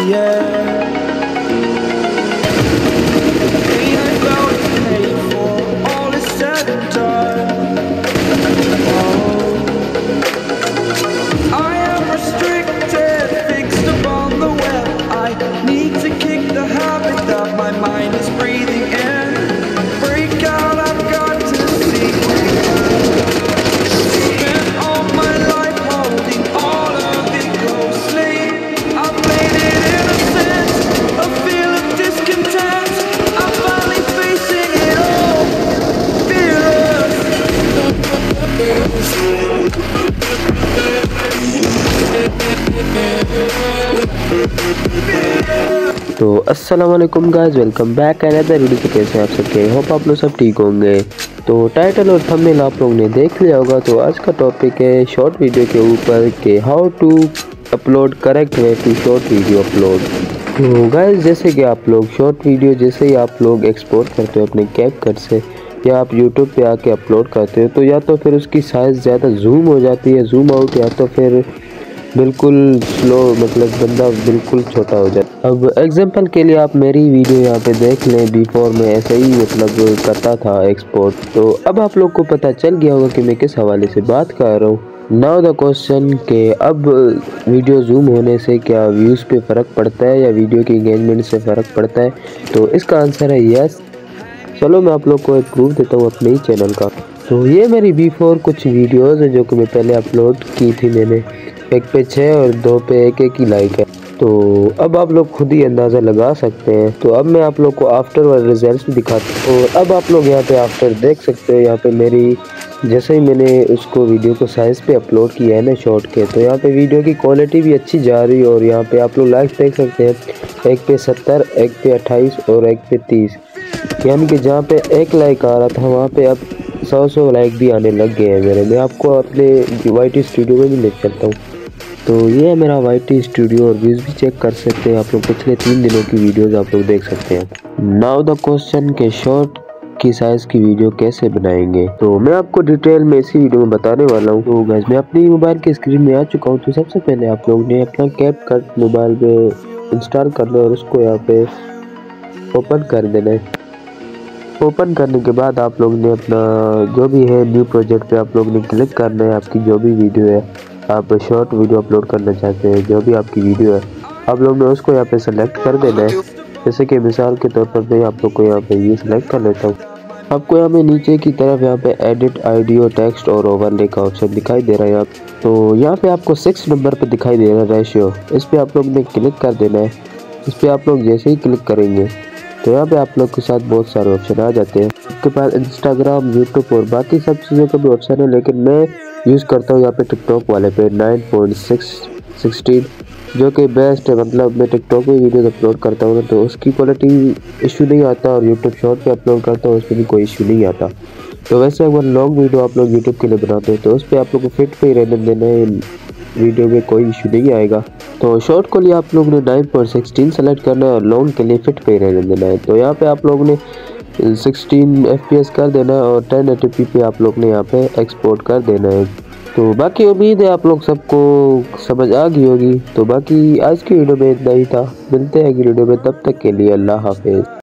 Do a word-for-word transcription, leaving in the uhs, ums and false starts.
yeah. Pain I felt is paid for, all is said and done. Oh, I am restricted, fixed upon the web. I need to kick the habit that my mind is breathing in. Break out, I've got to see. Spent all my life holding all of it closely. I played it innocent, a feel of discontent. I'm finally facing it all, fearless. तो अस्सलाम वालेकुम guys, welcome back another video. तो कैसे आप सब के hope आप लोग सब ठीक होंगे। तो टाइटल और थंबनेल आप लोगों ने देख लिया होगा। तो आज का टॉपिक है शॉर्ट वीडियो के ऊपर के how to upload correct way to short video upload. तो गाइस जैसे कि आप लोग शॉर्ट वीडियो जैसे ही आप लोग एक्सपोर्ट करते हो अपने कैपकट से या आप यूट्यूब पे आके अपलोड करते हो, तो या तो फिर उसकी साइज़ ज़्यादा जूम हो जाती है, जूम आउट, या तो फिर बिल्कुल स्लो, मतलब बंदा बिल्कुल छोटा हो जाए। अब एग्जांपल के लिए आप मेरी वीडियो यहाँ पे देख लें, बिफोर में ऐसे ही मतलब करता था एक्सपोर्ट। तो अब आप लोग को पता चल गया होगा कि मैं किस हवाले से बात कर रहा हूँ। नाउ द क्वेश्चन के अब वीडियो जूम होने से क्या व्यूज़ पे फ़र्क पड़ता है या वीडियो की एंगेजमेंट से फ़र्क पड़ता है? तो इसका आंसर है यस। चलो मैं आप लोग को एक प्रूफ देता हूँ अपने ही चैनल का। तो ये मेरी बिफोर कुछ वीडियोज़ है जो कि मैं पहले अपलोड की थी मैंने, एक पे छः और दो पे एक एक ही लाइक है। तो अब आप लोग खुद ही अंदाज़ा लगा सकते हैं। तो अब मैं आप लोग को आफ्टर वाले रिजल्ट्स भी दिखाता हूँ। और अब आप लोग यहाँ पे आफ्टर देख सकते हो। यहाँ पे मेरी जैसे ही मैंने उसको वीडियो को साइज़ पे अपलोड किया है ना शॉर्ट के, तो यहाँ पे वीडियो की क्वालिटी भी अच्छी जा रही है। और यहाँ पे आप लोग लाइक देख सकते हैं, एक पे सत्तर, एक पे अट्ठाईस और एक पे तीस। यानी कि जहाँ पे एक लाइक आ रहा था वहाँ पे अब सौ सौ लाइक भी आने लग गए हैं मेरे। मैं आपको अपने वाई टी स्टूडियो में भी ले चलता हूँ। तो ये है मेरा वाई टी स्टूडियो और व्यूज़ भी चेक कर सकते हैं आप लोग। पिछले तीन दिनों की वीडियोस आप लोग देख सकते हैं। नाउ द क्वेश्चन के शॉर्ट की साइज़ की वीडियो कैसे बनाएंगे, तो मैं आपको डिटेल में इसी वीडियो में बताने वाला हूँ। तो गाइस मैं अपनी मोबाइल की स्क्रीन में आ चुका हूँ। तो सबसे पहले आप लोग ने अपना कैपकट मोबाइल पे इंस्टॉल करना है और उसको यहाँ पे ओपन कर देना है। ओपन करने के बाद आप लोग ने अपना जो भी है न्यू प्रोजेक्ट पे आप लोग ने क्लिक करना है। आपकी जो भी वीडियो है, आप शॉर्ट वीडियो अपलोड करना चाहते हैं, जो भी आपकी वीडियो है, आप लोग ने उसको यहाँ पे सेलेक्ट कर देना है। जैसे कि मिसाल के तौर पर मैं आप लोग को यहाँ पे ये सेलेक्ट कर लेता हूँ। आपको यहाँ पे नीचे की तरफ यहाँ पे एडिट ऑडियो, टेक्स्ट और ओवरले का ऑप्शन दिखाई दे रहा है। आप तो यहाँ पे आपको सिक्स नंबर पे दिखाई दे रहा है रेशियो, इस पर आप लोग ने क्लिक कर देना है। इस पर आप लोग जैसे ही क्लिक करेंगे तो यहाँ पे आप लोग के साथ बहुत सारे ऑप्शन आ जाते हैं। आपके पास इंस्टाग्राम, यूट्यूब और बाकी सब चीज़ों का भी ऑप्शन है, लेकिन मैं यूज़ करता हूँ यहाँ पे टिकटॉक वाले पे नाइन पॉइंट सिक्स सिक्सटीन, जो कि बेस्ट है। मतलब मैं टिकटॉक में वीडियो अपलोड करता हूँ ना, तो उसकी क्वालिटी इशू नहीं आता, और यूट्यूब शॉर्ट पे अपलोड करता हूँ उसमें भी कोई इशू नहीं आता। तो वैसे अगर लॉन्ग वीडियो आप लोग यूट्यूब के लिए बनाते हो तो उस पर आप लोग को फिट पे ही रहने देना है, वीडियो में कोई इशू नहीं आएगा। तो शॉर्ट के लिए आप लोग ने नाइन पॉइंट सिक्सटीन सेलेक्ट करना है और लॉन्ग के लिए फिट पे ही रहने देना है। तो यहाँ पे आप लोग ने सिक्सटीन एफ पी एस कर देना है और टेन एटी पी पे आप लोग ने यहाँ पे एक्सपोर्ट कर देना है। तो बाकी उम्मीद है आप लोग सबको समझ आ गई होगी। तो बाकी आज की वीडियो में इतना ही था। मिलते हैं अगली वीडियो में, तब तक के लिए अल्लाह हाफिज़।